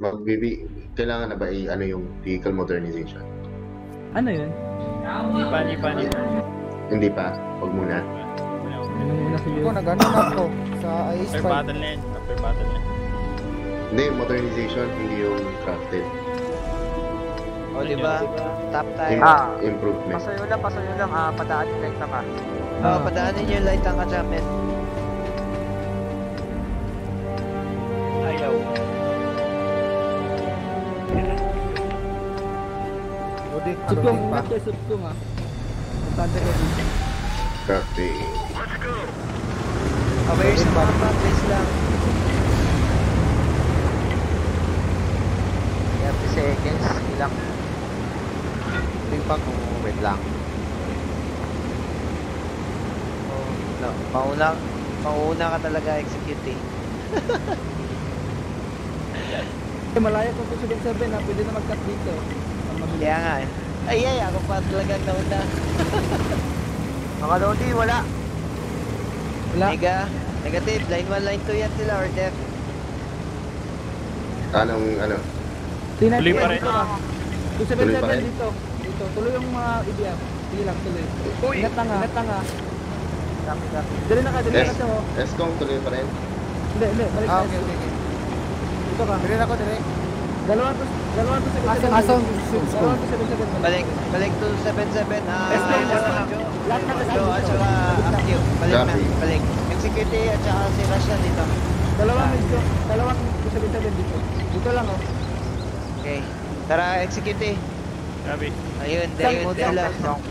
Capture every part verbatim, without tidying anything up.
magbibi kailangan na ba i ano yung vehicle modernization? Ano yun? Hindi pa, hindi pa, hindi pa. Hindi pa? Huwag muna. Ano muna Ako, siguro? nag-ano na ako sa I S After five. battle na yun. After battle na yun. Hindi, modernization, hindi yung crafted. O, di ba? Top tayo. Im- Ah. improvement. Pasuyo lang, pasuyo lang. Ah, padaan yung light na ka. O, padaanin yung light ang kajamin. Ayaw. Udik, ano Subkong, din pa? ingat kayo, subkong ah. Importante kayo dito. Copy. Aware sa mapa, please lang. thirty seconds. Ilang. Udik pa kung wait lang. Oh, no. Mauna, mauna ka talaga execute eh. Eh, malayo kung two seven seven ah. Pwede na mag-cut dito. Ang mabilis. Kaya nga eh. Ay, ay, ako pa talagang nauna. Mga Lodi, wala. Wala. Mega, negative, line one, line two yan sila or def. Anong ano? Tinay Tuloy pa pa rin. dito ah. two seven Tuloy pa seven rin? dito. Dito. Tuloy yung mga I D R. Sige lang, tuloy. Ingat lang ah. Ingat lang ah. Copy, copy. Dali na ka, dali na S, ka siya oh. S-Kong tuloy pa rin? Hindi, hindi. Balik Ah, tayo. okay, okay, okay. Dito ka. Dire ako, dire. Dalawang to, dalawang to seven seven. Asan? Dalawang to seven seven. Balik, balik to seven seven. Ah, Yes, ma'am. Joe, Joe, Lahat na kasama Joe, at dito. saka active. Balik na, Copy. balik. Execute at saka si Rasha dito. Dalawang medyo, dalawang two seven seven dito. Dito lang oh. Okay. Tara, execute. Grabe. Ayun, Saan ayun, mo? sila.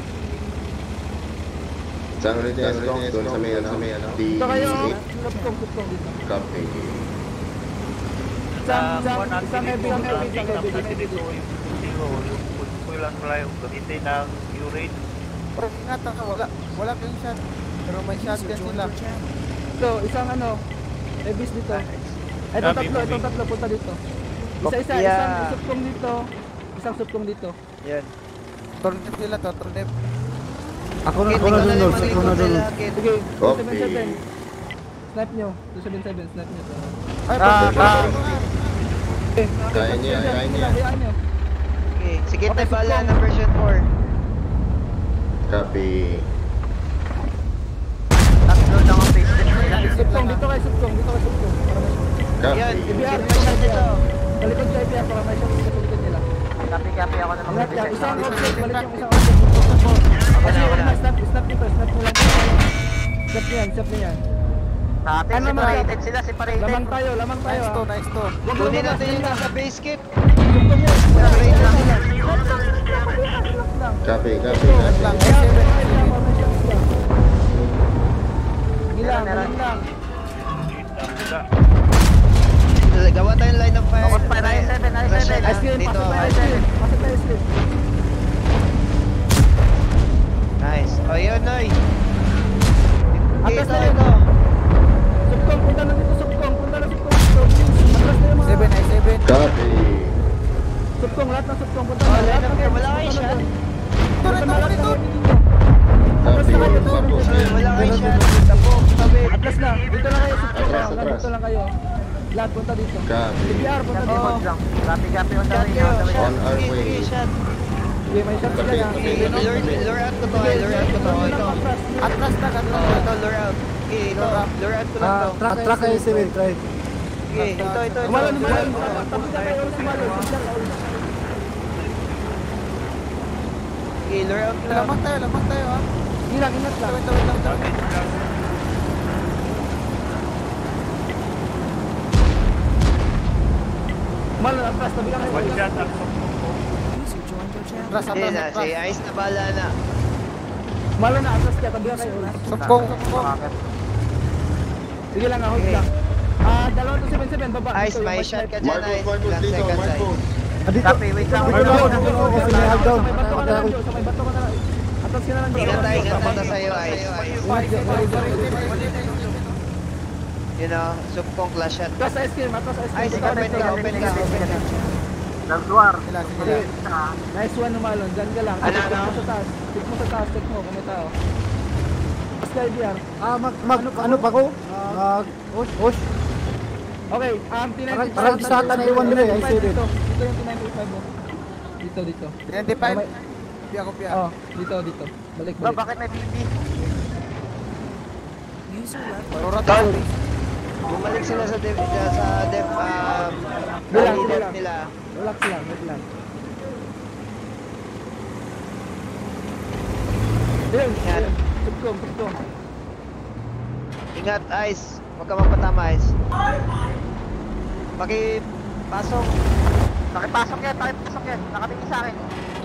Saan ulit yung S-Kong? Doon sa may ano? Sa may ano? Dito kayo oh. D eight? Subkong, subkong dito. Copy. Isang, isang, isang heavy, isang heavy, isang heavy dito. Pero ingatan ka, wala. Wala kayong shot. Pero may shotgun sila. So, isang ano, heavies dito. Ito Copy, tatlo, ito copy. tatlo, punta dito. Isa-isa, Kopya. isang subkong dito. Isang subkong dito. Yan. Turnip sila to, turnip. Ako na, ako na dun, Lord. Ako na dun. Sige, two Copy. seven seven. Snipe nyo. two seven seven, snipe nyo. Ay, Ah, pag- ah. Okay. Kaya niya, kaya niya. Hayaan nyo. Okay, sige Okay, tayo bala subkong. ng version four. Copy. Tatlo lang ang face nila. Subkong, dito kayo subkong, dito kayo subkong. Para may Yan, Copy. I B R, may shot dito. Talikod sa I B R para may shot sa likod nila. Copy, copy ako na Ingat yan, mag-defense. isang object, balik yung isang object. Subkong. Kasi na, ano, wala. snap, snap nito, snap nyo lang. Snap nyo yan, snap nyo yan. Sa atin, Ano, mga- separated sila, separated. Lamang tayo, lamang tayo Nice to, ah. nice to. Huwag Kunin lumabas, natin yung yun lang. nasa base kit. Subkong yan. Separate lang sila. Lang. Copy, copy, Wait copy. lang, Kaya, I seven, I wait lang, seven. mamaya siya sila. Sige lang, Meron, ganun lang. Gawa tayong line of fire. Bakit pa, I seven, I seven. Rasha, Ice cream, dito. pasok tayo, ice cream. Pasok tayo, ice cream. Nice. O yun, Noy. Atras Ito, na yun. ito. Subkong, punta na dito, subkong. Punta na subkong. Subkong. Atras na yung mga... seven, I seven. Copy. Subkong, lahat ng subkong. Punta Oh, na. line Lahat of ng fire. Wala kayo punta na shot. doon. Ito, Punta ito, na lahat ito. ng ninyo. Atras Copy. na kayo, Tapos, subkong. Wala kayo shot. Tapo, tabi. Atlas na. Dito lang kayo, subkong. Atras, Lahat atras. dito lang kayo. Lahat punta dito. Copy. D B R, punta dito. Hold lang. Copy, copy on the Shot way, kayo. on the way. Shot. On our Sige, way. sige, shot. Sige, may shot Copy, sila na. copy. Okay, lure, lure out ko to. ay, Lure out ko to. Ito. Atlas na, atlas Oh, na. ito, lure out. Okay, ito. Lure out ko lang to. Atras kayo, seven, try. Okay, ito, ito, ito. Umalon, umalon. Lure out ko. Tapos na kayo, umalon. Subkong, umalon. Okay, lure out ko lang. Lamang tayo, lamang tayo ha. Ingat, ingat lang. Wait, wait, wait, wait. Umalon, atras. Tabi lang kayo. One shot at Atras, Hindi atras, na, si atras. Ice na bala na. Umalon na, atras kaya. Tabi lang kayo. Subkong, subkong. Sige lang, hold lang. Ah, dalawa to seven seven, baba. Ice, Dito, may yung shot ka snipe. dyan, Marcos, Ice. Marcos Ilang dito, seconds, Ice. Marcos. Copy, wait lang. Sa may wait bato lang. ka na lang, Joe. Sa may bato ka na lang, Joe. Sa may bato ka na lang. Atras ka na lang, Joe. Ingat tayo, ingat tayo sa'yo, Ice. Ingat, Joe. Sorry, sorry. You know, subkong clash shot. Atras sa ice cream, atras sa ice cream. Ice, open ka, open ka, open ka. Nagduar. Sila, sila. Nice one, umalon. Diyan ka lang. Ano, Check ano? mo sa taas. Check mo sa taas. Check mo kung may tao. Tapos ka I B R. Ah, mag, mag, ano pa ko? Mag, push, push. Okay, um, T ninety-five. Parang sa atin ay one way, I see it. Dito, dito yung T ninety-five mo. Dito, dito. Identify. Piya ko, piya. Oh, dito, dito. Balik, Ba, balik. bakit may B B? Aurora Tol. Tol. Bumalik sila sa dev, sa dev, um, Bilang, rally dev bilang. nila. Relax lang, wait lang. Ayun, Yan. ayun. Tutkom, tutkom. Ingat, Ice. Huwag ka magpatama, Ice. Pakipasok. Nakipasok yan, nakipasok yan. Nakatingin sa akin.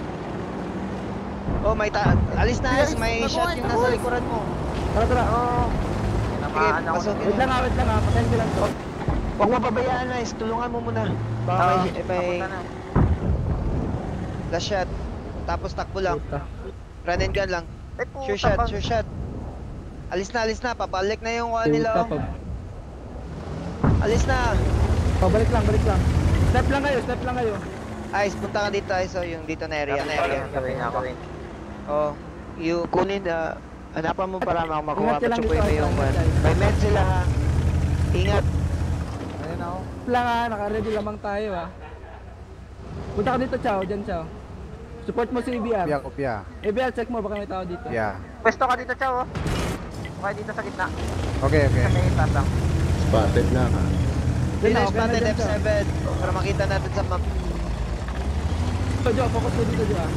Oh, may ta... Alis na, Ice. Yes, May nabuhay, shot yung nasa nabuhay. likuran mo. Tara, tara. Oo. Sige, Tinamaan ako. pasukin Wait lang mo. ha, wait lang ha. Patayin ko lang to. Huwag mo pabayaan, Ice. Tulungan mo muna. Baka may, Ah, eh, may papunta na. last shot. Tapos takbo lang. Puta. Run and gun lang. Eh, puta, Sure shot, pag- sure shot. Alis na, alis na. Papalik na yung kuha Puta, nila. oh. pag- Alis na. Oh, balik lang, balik lang. Step lang kayo, step lang kayo. Ice, punta ka dito, Ice. Oh, yung dito na area. Na area. Gawin ako. Oh, yung kunin, uh, hanapan mo para mak- makuha Ingat ka lang patsupoy dito, mo yung ingat one. tayo. May med sila ha. Ingat. Ayun ako. Step lang ha, naka-ready lamang tayo ha. Punta ka dito, Chow, dyan, Chow. Support mo si E B R. Piya ko, piya. E B R, check mo, baka may tao dito. Piya. Pwesto ka dito, Chow, oh. Okay, dito sa gitna. Okay, okay. Sa may itas lang. Spotted na ha. Dyan Dito na, yung okay na spotted dyan, F Chow. seven para makita natin sa map. So, Jo, focus mo dito, Jo ah.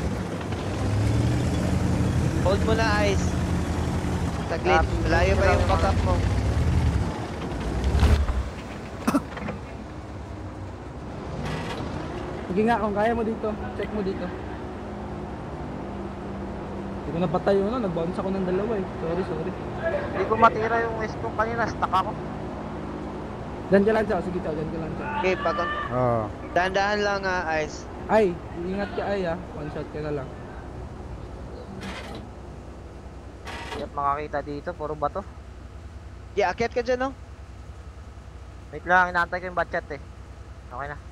Hold mo na, Ice. Saglit, Ah, malayo pa yung back-up mo. Sige nga, kung kaya mo dito, check mo dito. Hindi ko napatay yun, no? Nag-bounce ako ng dalawa eh. Sorry, sorry. Hindi ko matira yung S ko kanina. Stuck ako. Diyan ka lang, Chow. Sige, Chow, diyan ka lang, Chow. Okay, pag Oh. dahan-dahan lang ha, Ice. Ay, ingat ka ay ah. One shot ka na lang. Hindi at makakita dito. Puro bato. Yeah, akyat ka dyan, no? Wait lang, inaantay ko yung batchat eh. Okay na.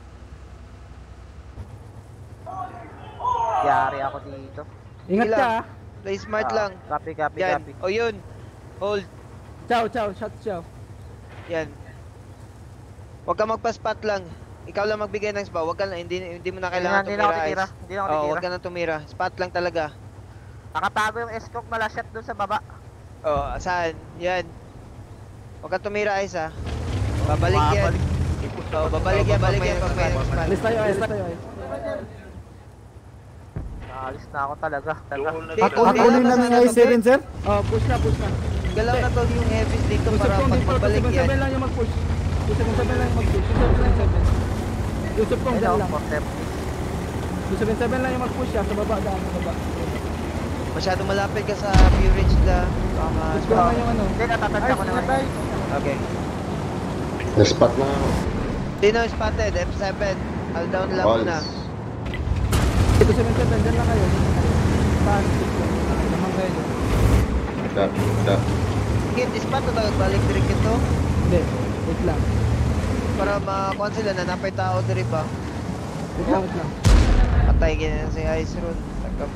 Yari ako dito. Ingat Sige ka lang. ah. Play smart Ah, lang. Copy, copy, Yan. copy. O yun. Hold. Chow, Chow, shot, Chow. Yan. Huwag ka magpa-spot lang. Ikaw lang magbigay ng spot. Huwag ka lang, hindi, hindi mo na Hindi na, kailangan hindi na ako tumira, titira. Ice. Hindi na ako Oo, huwag titira. ka na tumira. Spot lang talaga. Nakatago yung S-cock malashot doon sa baba. Oh, saan? Yan. Huwag ka tumira, Ice ha. Babalik yan. Oh, babalik yan, babalik yan pag may spot. Alis tayo, alis tayo, alis. Naalis na ako talaga. Talaga. Hindi, At kung kunin galaw ka namin sana ay to, seven, sir? Oh, push na, push na. Galaw na to yung heavies dito Push para up kong pag dito, mabalik two seven seven yan. lang yung mag-push. two seven seven lang yung mag-push. two seven seven. Yusuf kong dyan Hello, lang. four seven. two seven seven lang yung mag-push ah. Sa baba, daan, sa baba. Masyado malapit ka sa view ridge na. Baka Push ko lang yung ano. Hindi, natatansya ko naman. Okay. Na-spot na ako. Sino spotted? F seven. All down lang Balls. muna. two seven seven, dyan lang kayo. Dyan lang kayo. Saan? Naman kayo dyan. Dap, dap. Sige, spot na ba? Balik direct ito. Hindi, wait lang. Para makakuha sila na napay tao diri ba? Wait lang, wait lang. Patay ganyan si Ice Road. Tagap.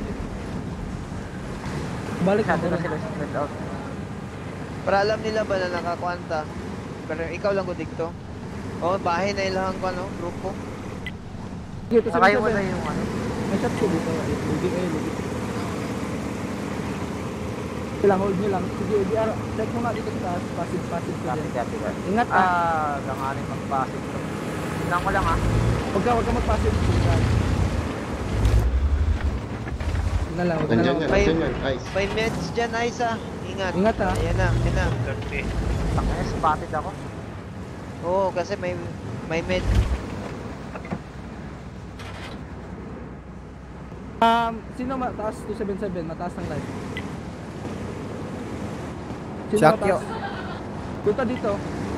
Balik na, Masyado na balik. sila spread out. Para alam nila ba na nakakuanta. Pero ikaw lang ko dito. Oh, bahay na ilang ko ano, grupo. Sige, two seven Nakayo mo na seven. yung ano. May shot ko dito. Luging eh, luging. Kailang hold nyo lang. Sige, E B R, check mo nga dito sa taas. Passive, passive ko Copy, dyan. copy, copy. Ingat ah. Ah, langanin mag-passive to. Tingnan ko lang ah. Huwag ka, huwag ka mag-passive. Ingat. Huwag na lang, huwag na Nandyan lang. yan, May- nandyan yan. Ice. May meds dyan, Ice ah. Ingat. Ingat, ah. Ayan na, ayan na. Takaya, spotted ako. Oo, kasi may may med. Um, sino mataas? two seven seven, mataas ng life. Sino Shaq mataas? Punta dito.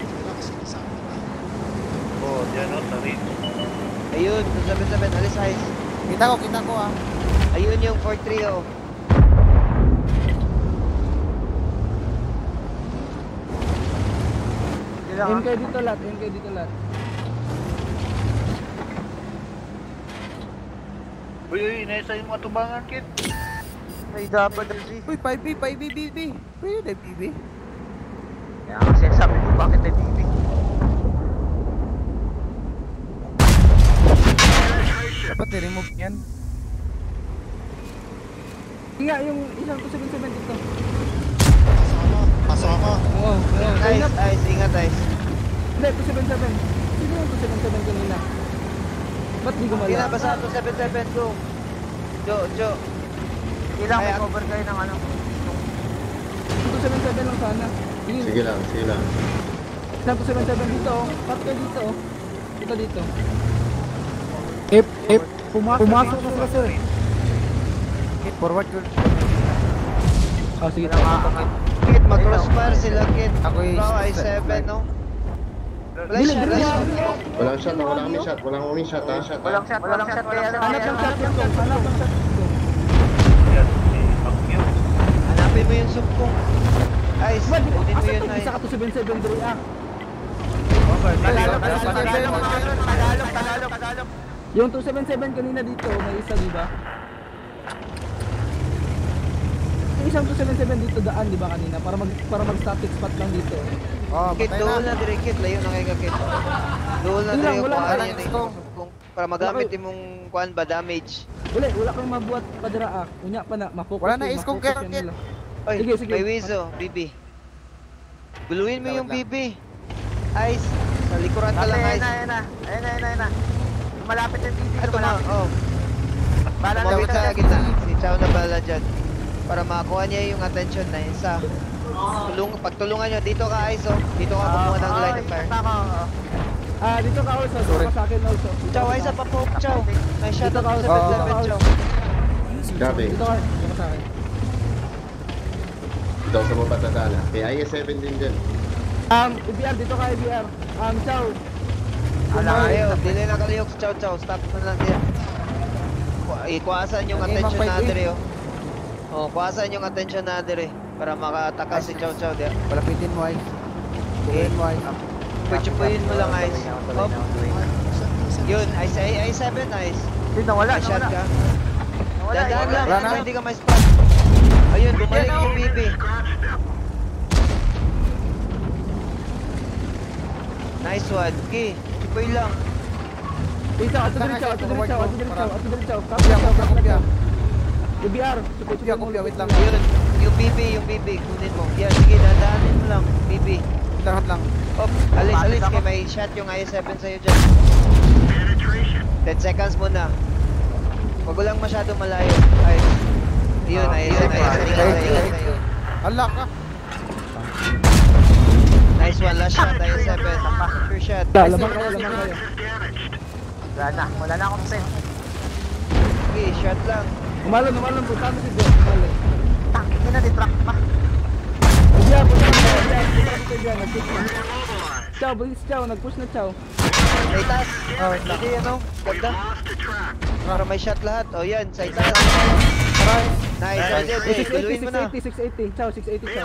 Oh, dyan o, tari. Ayun, two seven seven, alis Ice. Kita ko, kita ko ah. Ayun yung four three oh. Hindi lang Aim ah. kayo dito lahat, aim kayo dito lahat. Uy, uy, nasa yung mga tubangan, kid. May double Z. Uy, five B, five B, B B. Pwede na B B. Kaya kasi sabi ko bakit may B B. Dapat i-remove yan. Hindi nga, yung isang two seven seven dito. Pasok ako. Oo, oo. Kanina, Ice, ice, ingat ice. hindi, two seven seven. Sino yung two seven seven kanina? Ba't di gumala? Kina, basa two seven seven, go. Jo, Jo. Ilang may Kaya- cover kayo ng ano. two seven seven lang sana. Sige, Sige lang, sige lang. isang two seven seven dito, oh. Cut kayo dito, oh. Dito, dito. If, if, pumasok, pumasok na sila sir. Hit forward ko. Oh, sige. Ilang makakakit. Kit, mag-crossfire sila, Kit. Ako yung Bro, six, I seven, no? Flash, Dili, flash. dili. Walang shot, ah, wala kami shot. Walang kami shot, ha? Shot, ha? Walang shot, walang shot kaya ano. Hanap ng shot dito. Hanap ng shot dito. Yan, si Pacquiao. Hanapin mo yung sumpong. Ice, Ba't di ko kunin mo kasi yun, pag Ice. isa ka two seven seven bro, ah. Tagalog, Tagalog, Tagalog, Tagalog, Tagalog, Tagalog. Yung two seven seven kanina dito, may isa, di ba? Yung isang two seven seven dito daan, di ba kanina? Para mag para mag static spot lang dito. Oh, Kit, patay doon na. na dire, Kit. Layo na kayo ka, Kit. Doon na Wala, dire yung wala. kuhaan Wala, yun, eh. isko. Kung- Para magamit yung mong kuhaan ba, damage. Wala, wala kang mabuhat padra ah. Unya pa na, ma-focus. Wala na, yun, iskong ma-focus kaya, yan Kit. nila. Oy, Sige, sige. may Wizo, B B. Guluhin mo Tawad yung lang. B B. Ice, sa likuran ka lang, Ayun Ice. na, ayun na. Ayun na, ayun na, ayun na. Malapit yung T V. Ito na, oh. Bala na Tumawid kita sa gitna. Si Chow na bala dyan. Para makakuha niya yung attention na isa. Tulung, pagtulungan nyo, dito ka, Ice, oh. Dito ka kumuha ng line of fire. Ako. Ah, dito ka also. Dito ka sa akin also. Dito Chow, ka Ice, sa- pa poke, Chow. May shot Dito up ka, sa oh. seven seven, Oo. Chow. Grabe. Dito ka, dito ka sa akin. Dito sa mga patatala. May I S seven din dyan. Um, I B R, dito ka I B R. Um, Chow. Ala kayo, dili na kaliyok sa Chow Chow. Stop na lang din. Ku- Ikuasan yung Okay, attention mapay- na dire, oh. Oh, kuasan yung attention na dire. Para makataka si Chow Chow, di. Palapitin mo ay. Tuloyin mo ay. Pwede mo lang, Ice. Hop. Yun, Ice, I seven, Ice. Yun, nawala, May shot nawala. ka. Nawala, Dadaan wala. lang, Wala na. para hindi ka may spot. Ayun, bumalik yung B B. Nice one. Okay, ipoy lang. Dito, ato Saan diretso, ka, ato sir? diretso, ato Forward diretso, mo, ato diretso. Kapya, Kopya, kapya, kopya, kapya. kopya. I B R. Supay, Kopya, supay mo. kopya, wait lang. Yun, yung B B, yung B B, kunin mo. Yan, sige, dadaanin mo lang, B B. Lahat lang. Op, alis, alis, kaya may shot yung I seven sa'yo dyan. ten seconds muna. Huwag ko lang masyado malayo. Ay, yun, Ah, I yun, seven, I ah, seven, yun, I seven. Hala ka. Nice one, last shot, I seven. Sure shot. Wala, lamang kayo, lamang kayo. Wala na, wala na akong pen. Okay, shot lang. Umalon, umalon po. Tama si Joe. Umalon. Tangin na, ditract pa. I B R, punta ka dyan. I B R, punta ka dyan. Nag-push na. Chow, bilis Chow. Nag-push na Chow. May taas. Oh, wait lang. Hindi, ano? Ganda. Para may shot lahat. O yan, sa itaas. Nice, Eh, nice. six eighty, Guluhin mo six na. eighty, six eighty. Chow, six eighty Chow.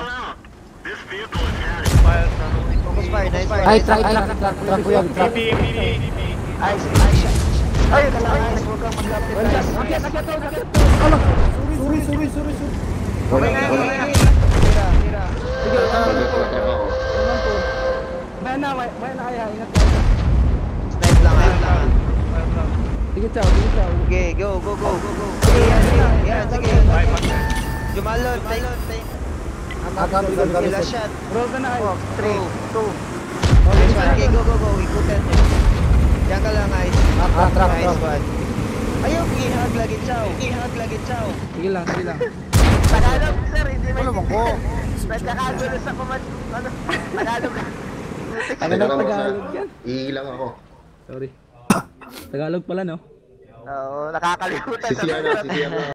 Fire na nung Focus fire, nice fire. Ay, nice try, fire. track, track, track ko yan, track. Nice, nice shot. Ay, kala, nice. Huwag kang mag-lapit, Well nice. done. Akyat, akyat Chow, akyat Chow. Ano? Sorry, sorry, sorry, sorry. Wala, Tira, wala. tira. Sige, Wala, umalon po. wala ako. Umalon po. Maya na, maya maya na kaya. Ingat ka. Snipe lang, snipe lang. Sige Chow, sige Chow. Okay, go, go, go, go, go. Sige, yan, sige. Yan, sige. Jumalon, take, take. Agad, agad, agad. Last shot. Roll ka na ay. three, two. Nice one. Okay, go, go, go. Ikutan mo. Diyan ka lang, Ice. Ah, trap, Nice trap. one. Ayaw, ihag lagi, Chow. Ihag lagi, Chow. Sige lang, sige lang. Tagalog, sir, hindi Wala may... mong ko. Nagkakagulo sa kumad... Ano? Tagalog. Ano Teka na lang, Tagalog yan? Iilang ako. Sorry. Tagalog pala no? Oo, nakakalimutan. Si Siana, si Siana.